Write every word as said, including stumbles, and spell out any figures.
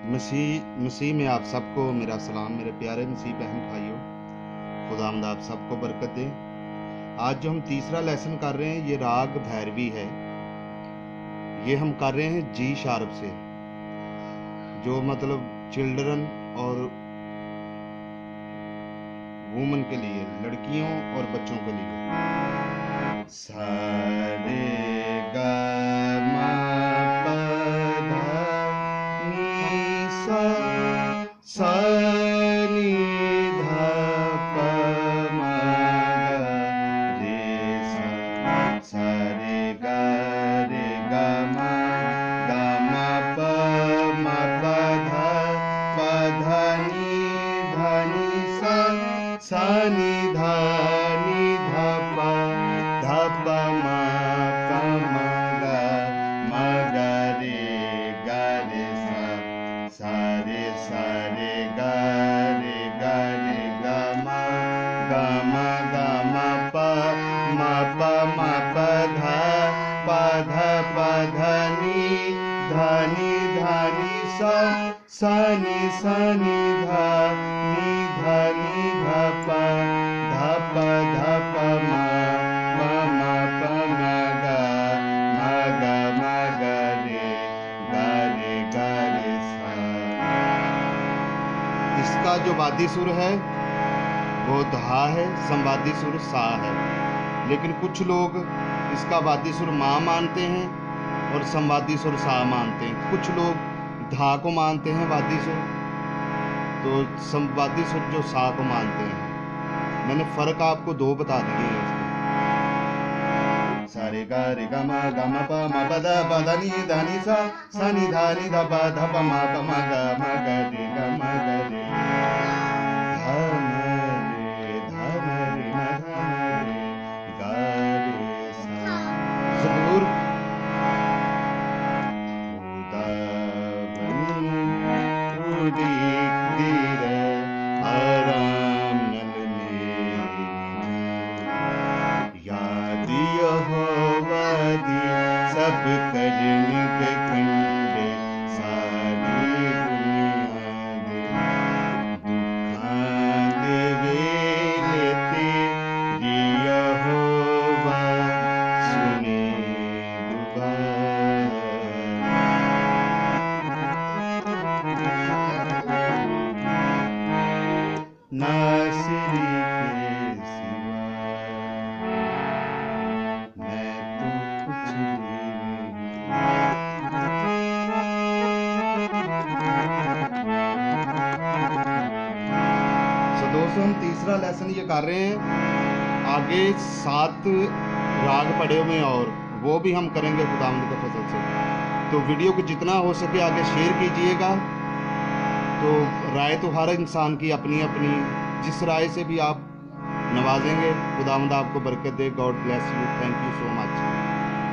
मसीह मसीह में आप सबको मेरा सलाम। मेरे प्यारे मसीह बहन भाइयों, खुदावंद आप सबको बरकत दे। आज जो हम तीसरा लेसन कर रहे हैं ये राग भैरवी है। ये हम कर रहे हैं जी शार्प से, जो मतलब चिल्ड्रन और वुमन के लिए, लड़कियों और बच्चों के लिए। सा रे गा मा पा धा नी सा, सा नी धा पा मा गा रे सा, सा रे गा रे गा मा गा मा पा मा पा धा पा धा नी धा नी सा, सा नी धा नी धा पा धा पा मा पा मा गा मा गा रे गा रे सा, सा रे सा रे गा रे गा रे गा मा गा मा गा मा पा मा पा मा पा धा पा धा पा धा नी धा नी धा नी सा, सा नी सा नी धा नी धा नी धा पा धा पा धा पा मा पा मा पा मा गा मा गा मा गा रे गा रे गा रे सा। इसका जो वादी सुर है वो धा है, संवादी सुर सा है। लेकिन कुछ लोग इसका वादी सुर माँ मानते हैं और संवादी सुर सा मानते हैं। कुछ लोग धा को मानते हैं वादी सुर, तो संवादी सुर जो सा को मानते हैं। मैंने फर्क आपको दो बता दिए हैं इसके। सा रे गा रे गा मा गा मा पा मा पा धा पा धा नी धा नी सा, सा नी धा नी धा पा धा पा मा पा मा गा मा गा रे गा मा गा रे धा मा रे धा मा रे मा धा मा रे गा रे सा। ज़बूर खुदा बनी उड़ीक दी रे आराम नल मेरी याद यहोवा दी सब करन के कंडे सारी दुनिया दे दुखां दे वेले तेरी यहोवा सुने नासरी के सिवा मैं तो कुछ भी नहीं। सो दोस्तों, हम तीसरा लेसन ये कर रहे हैं। आगे सात राग पड़े हुए हैं और वो भी हम करेंगे खुदावंद के फजल से। तो वीडियो को जितना हो सके आगे शेयर कीजिएगा। तो राय तो हर इंसान की अपनी अपनी, जिस राय से भी आप नवाजेंगे खुदावंद आपको बरकत दे। God bless you. Thank you so much.